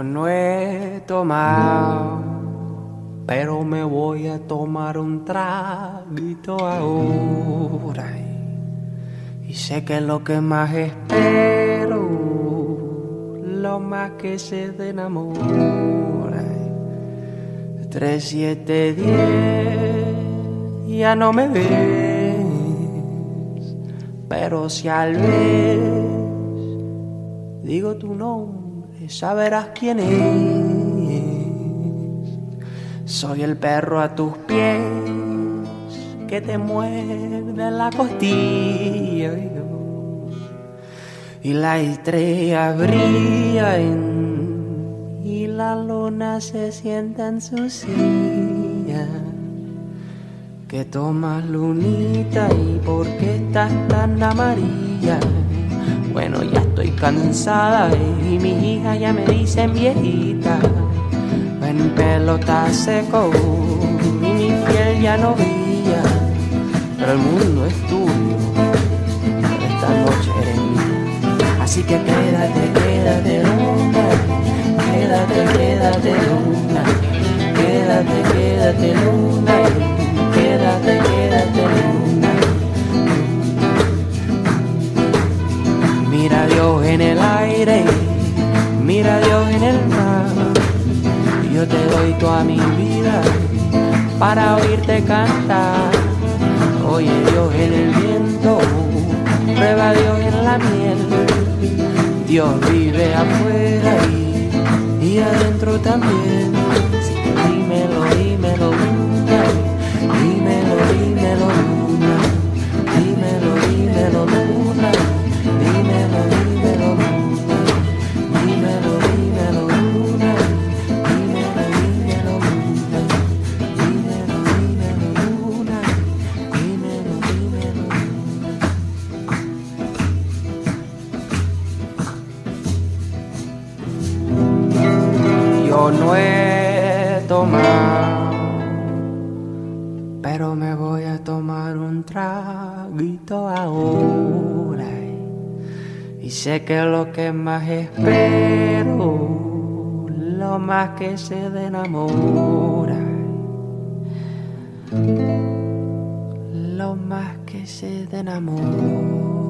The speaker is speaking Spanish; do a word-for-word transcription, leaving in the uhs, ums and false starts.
no he tomado, pero me voy a tomar un traguito ahora. Y sé que lo que más espero, lo más que se te enamora. Tres, siete, diez, ya no me ves, pero si al vez digo tu nombre, saberás quién es. Soy el perro a tus pies que te muerde la costilla, y la estrella brilla en, y la luna se sienta en su silla. Que tomas, lunita, y por qué estás tan amarilla. Bueno, ya estoy cansada y mis hijas ya me dicen viejita. Mi pelo está seco y mi piel ya no brilla, pero el mundo es tuyo, pero esta noche eres mía. Así que quédate, quédate luna, quédate, quédate luna, quédate, quédate luna, quédate, quédate luna. Mira a Dios en el aire, mira a Dios en el mar. Yo te doy toda mi vida para oírte cantar. Oye Dios en el viento, prueba a Dios en la miel. Dios vive afuera y, y adentro también. Dímelo, dímelo, luna, dímelo, dímelo, luna, dímelo, dímelo, luna, dímelo, dímelo, luna, dímelo, dímelo, luna. Yo no he tomado, pero me voy a tomar un traguito ahora. Y sé que lo que más espero, lo más que se te enamora, lo más que se te enamora.